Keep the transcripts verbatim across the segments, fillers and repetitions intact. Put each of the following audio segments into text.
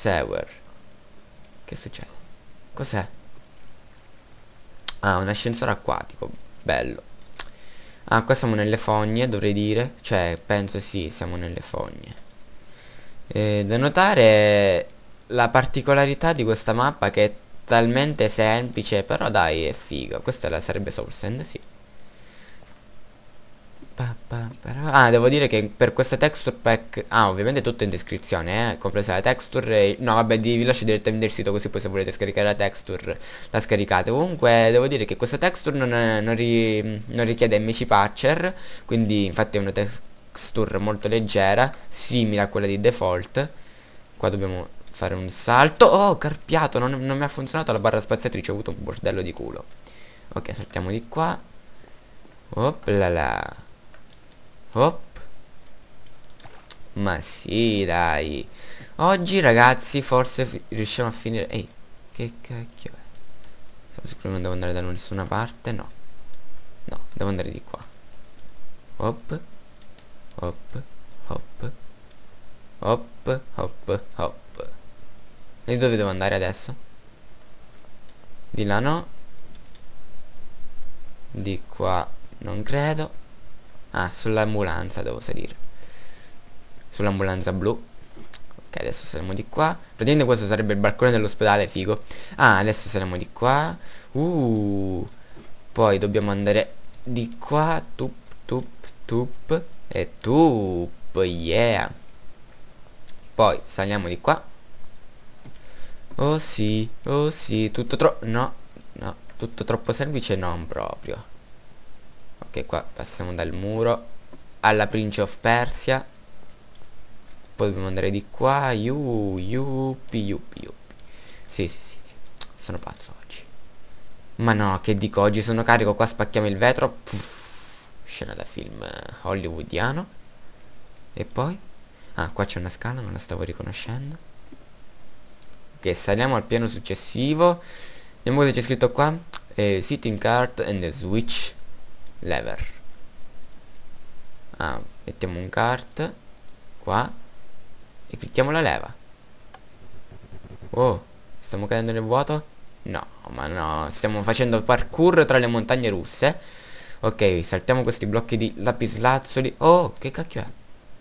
Sewer. Che succede? Cos'è? Ah, un ascensore acquatico. Bello. Ah, qua siamo nelle fogne, dovrei dire. Cioè, penso sì, siamo nelle fogne. E da notare la particolarità di questa mappa, che è talmente semplice, però dai, è figa. Questa la sarebbe Source End, sì. Pa, pa, pa, ah, devo dire che per queste texture pack, ah, ovviamente tutto in descrizione, eh, compresa la texture e, no vabbè, vi lascio direttamente il sito, così poi se volete scaricare la texture la scaricate. Comunque devo dire che questa texture non, è, non, ri, non richiede M C Patcher, quindi infatti è una texture molto leggera, simile a quella di default. Qua dobbiamo fare un salto. Oh, carpiato, non, non mi ha funzionato la barra spaziatrice, ho avuto un bordello di culo. Ok, saltiamo di qua. Oplala. Hop. Ma sì, dai. Oggi ragazzi forse riusciamo a finire. Ehi, che cacchio è? Sono sicuro che non devo andare da nessuna parte. No. No, devo andare di qua. Hop. Hop. Hop. Hop. Hop. Hop. E dove devo andare adesso? Di là no. Di qua non credo. Ah, sull'ambulanza devo salire. Sull'ambulanza blu. Ok, adesso saremo di qua. Praticamente questo sarebbe il balcone dell'ospedale, figo. Ah, adesso saremo di qua. Uh. Poi dobbiamo andare di qua. Tup, tup, tup. E tup. Yeah. Poi saliamo di qua. Oh sì, oh sì. Tutto troppo... No, no. Tutto troppo semplice, non proprio. Ok, qua passiamo dal muro alla Prince of Persia. Poi dobbiamo andare di qua. Yu, yupi, yupi, yupi. Sì, sì, sì, sì. Sono pazzo oggi. Ma no, che dico, oggi sono carico. Qua spacchiamo il vetro. Puff, scena da film hollywoodiano. E poi? Ah, qua c'è una scala, non la stavo riconoscendo. Ok, saliamo al piano successivo. Vediamo cosa c'è scritto qua. eh, Sitting cart and the switch lever. Ah, mettiamo un cart qua e clicchiamo la leva. Oh, stiamo cadendo nel vuoto? No, ma no, stiamo facendo parkour tra le montagne russe. Ok, saltiamo questi blocchi di lapislazzuli. Oh, che cacchio è?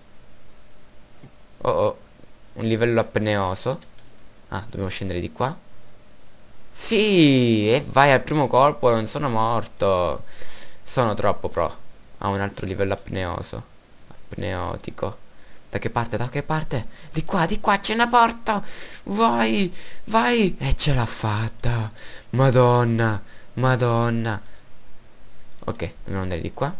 Oh, oh, un livello apneoso. Ah, dobbiamo scendere di qua. Sì, e vai al primo colpo, non sono morto. Sono troppo pro. Ah, un altro livello apneoso. Apneotico. Da che parte? Da che parte? Di qua, di qua, c'è una porta. Vai, vai. E ce l'ha fatta. Madonna, madonna. Ok, dobbiamo andare di qua.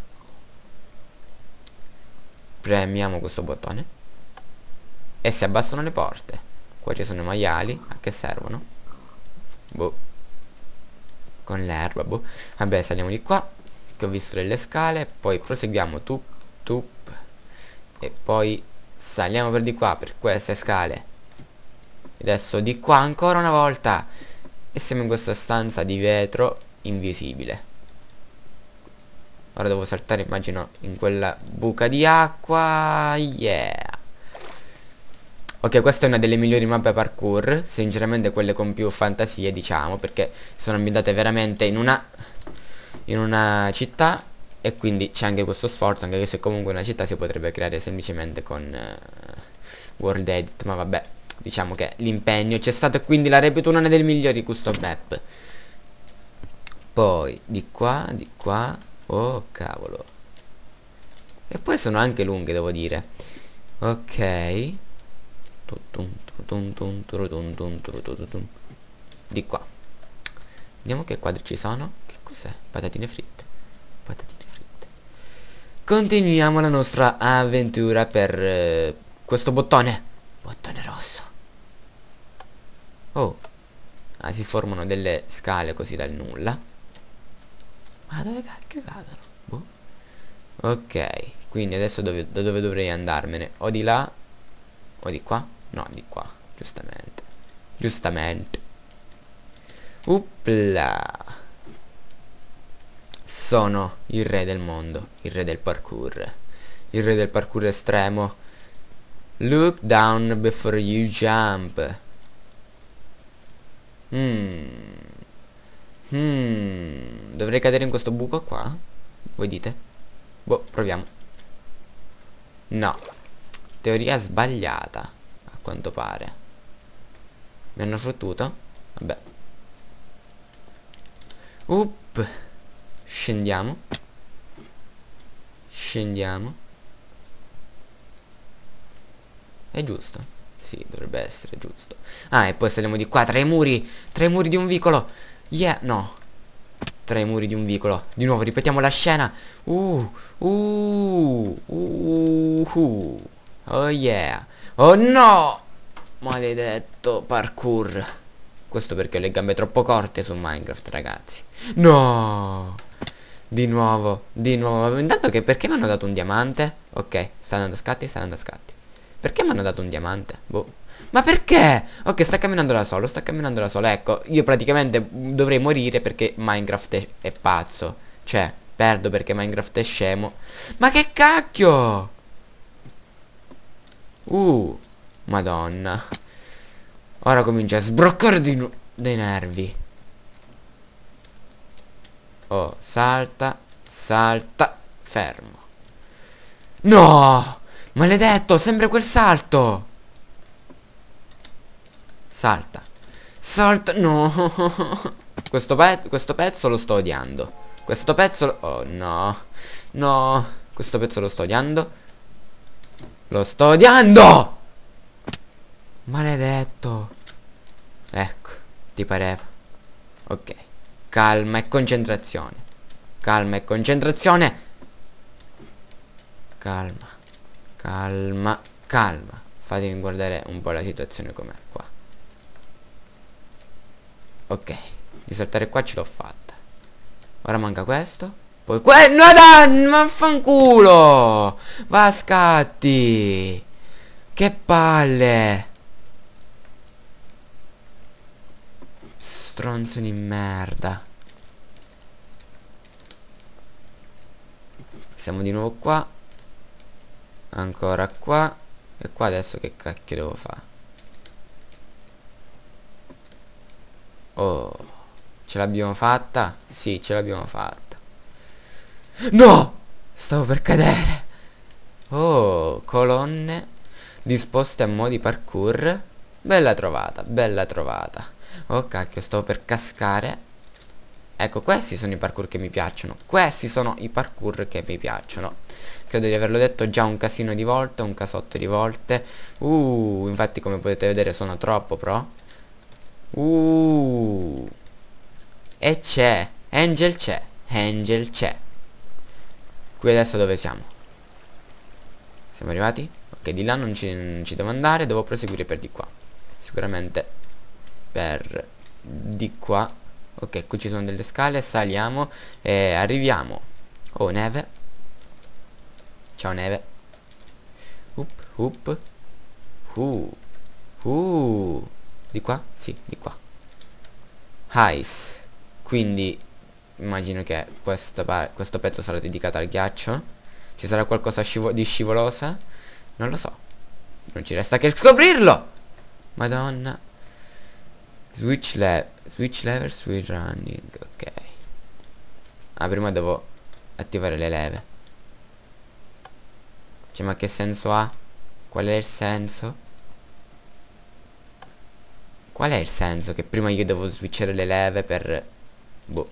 Premiamo questo bottone. E si abbassano le porte. Qua ci sono i maiali. A che servono? Boh. Con l'erba, boh. Vabbè, saliamo di qua, che ho visto delle scale. Poi proseguiamo tup, tup. E poi saliamo per di qua, per queste scale. Adesso di qua ancora una volta. E siamo in questa stanza di vetro invisibile. Ora devo saltare, immagino, in quella buca di acqua. Yeah. Ok, questa è una delle migliori mappe parkour. Sinceramente quelle con più fantasie, diciamo, perché sono ambientate veramente in una In una città. E quindi c'è anche questo sforzo, anche se comunque una città si potrebbe creare semplicemente con uh, World Edit. Ma vabbè, diciamo che l'impegno c'è stato, e quindi la reputo una delle migliori custom map. Poi di qua, di qua. Oh cavolo. E poi sono anche lunghe, devo dire. Ok. Di qua. Vediamo che quadri ci sono. Che cos'è? Patatine fritte. Patatine fritte. Continuiamo la nostra avventura per eh, questo bottone. Bottone rosso. Oh. Ah, si formano delle scale così dal nulla. Ma dove cacchio cadono? Boh. Ok. Quindi adesso dove, da dove dovrei andarmene? O di là o di qua? No, di qua. Giustamente. Giustamente. Uppla. Sono il re del mondo. Il re del parkour. Il re del parkour estremo. Look down before you jump. Mm. Hmm. Dovrei cadere in questo buco qua? Voi dite? Boh, proviamo. No. Teoria sbagliata, a quanto pare. Mi hanno fottuto? Vabbè. Up. Scendiamo. Scendiamo. È giusto? Sì, dovrebbe essere giusto. Ah, e poi saliamo di qua, tra i muri. Tra i muri di un vicolo. Yeah, no. Tra i muri di un vicolo. Di nuovo, ripetiamo la scena. Uh, uh, uh, uh. Oh yeah. Oh no. Maledetto parkour. Questo perché ho le gambe troppo corte su Minecraft, ragazzi. No. Di nuovo, di nuovo. Intanto che perché mi hanno dato un diamante? Ok, sta andando a scatti, sta andando a scatti. Perché mi hanno dato un diamante? Boh. Ma perché? Ok, sta camminando da solo, sta camminando da solo. Ecco, io praticamente dovrei morire perché Minecraft è, è pazzo. Cioè, perdo perché Minecraft è scemo. Ma che cacchio? Uh, Madonna. Ora comincia a sbroccare di nu- dei nervi. Oh, salta, salta, fermo. No! Maledetto, sempre quel salto. Salta. Salta. No. Questo, pe questo pezzo lo sto odiando. Questo pezzo lo oh no. No. Questo pezzo lo sto odiando. Lo sto odiando. Maledetto. Ecco. Ti pareva. Ok. Calma e concentrazione. Calma e concentrazione. Calma. Calma. Calma. Fatemi guardare un po' la situazione com'è qua. Ok, di saltare qua ce l'ho fatta. Ora manca questo. Poi que... No dai, vaffanculo. Va a scatti. Che palle. Stronzo di merda. Siamo di nuovo qua. Ancora qua. E qua adesso che cacchio devo fare? Oh, ce l'abbiamo fatta? Sì, ce l'abbiamo fatta. No! Stavo per cadere. Oh, colonne disposte a mo' di parkour. Bella trovata, bella trovata. Oh cacchio, stavo per cascare. Ecco, questi sono i parkour che mi piacciono. Questi sono i parkour che mi piacciono. Credo di averlo detto già un casino di volte, un casotto di volte. Uh, infatti come potete vedere sono troppo pro. Uh, e c'è Angel, c'è Angel, c'è. Qui adesso dove siamo? Siamo arrivati? Ok, di là non ci, non ci devo andare. Devo proseguire per di qua. Sicuramente per di qua. Ok, qui ci sono delle scale. Saliamo e arriviamo. Oh, neve. Ciao neve. Up, up. Uh, uh. Di qua? Sì, di qua. Ice. Quindi immagino che questo, questo pezzo sarà dedicato al ghiaccio. Ci sarà qualcosa scivo di scivolosa? Non lo so. Non ci resta che scoprirlo. Madonna. Switch lever. Switch lever, switch running. Ok. Ah, prima devo attivare le leve. Cioè, ma che senso ha? Qual è il senso? Qual è il senso? Che prima io devo switchare le leve per... Boh.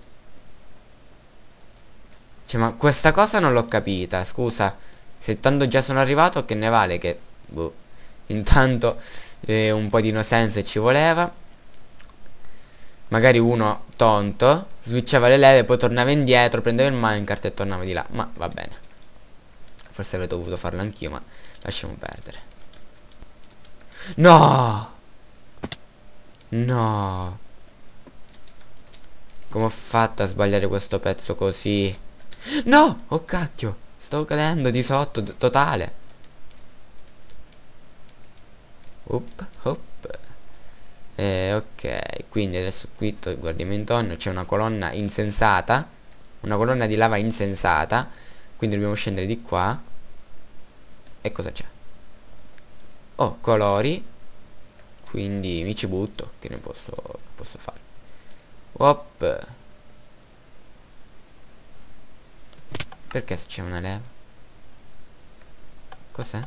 Cioè, ma questa cosa non l'ho capita, scusa. Se tanto già sono arrivato, che ne vale che... Boh. Intanto eh, un po' di no sense ci voleva. Magari uno tonto switchava le leve, poi tornava indietro, prendeva il minecart e tornava di là. Ma va bene. Forse avrei dovuto farlo anch'io, ma lasciamo perdere. No! No. Come ho fatto a sbagliare questo pezzo così? No! Oh cacchio! Stavo cadendo di sotto, totale. Up, up. Eh, ok. Quindi adesso qui guardiamo intorno. C'è una colonna insensata. Una colonna di lava insensata. Quindi dobbiamo scendere di qua. E cosa c'è? Oh, colori. quindi mi ci butto, che ne posso, posso fare. Op. Perché c'è una leva? Cos'è?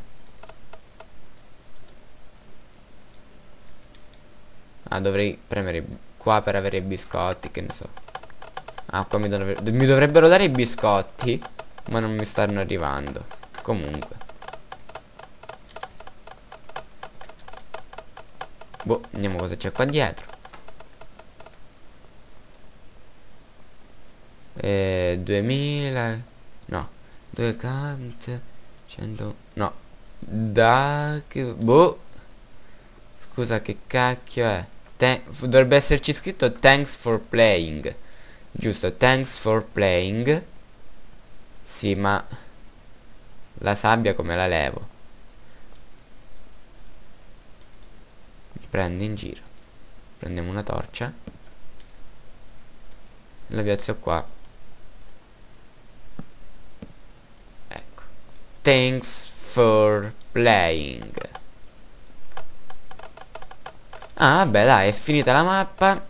Ah, dovrei premere qua per avere i biscotti, che ne so. Ah, qua mi, dovre mi dovrebbero dare i biscotti, ma non mi stanno arrivando. Comunque. Boh, vediamo cosa c'è qua dietro. Eh, duemila. No. Due cante. cento. No. Da. Che, boh. Scusa, che cacchio è? Te dovrebbe esserci scritto thanks for playing. Giusto, thanks for playing. Sì, ma la sabbia come la levo? Mi prende in giro. Prendiamo una torcia e la piazzo qua. Ecco. Thanks for playing. Ah, vabbè, dai, è finita la mappa.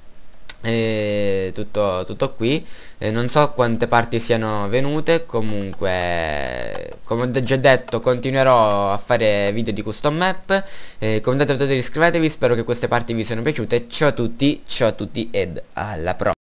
E tutto, tutto qui. E non so quante parti siano venute. Comunque, come ho già detto, continuerò a fare video di custom map. E commentate, votate, iscrivetevi. Spero che queste parti vi siano piaciute. Ciao a tutti, ciao a tutti ed alla prossima.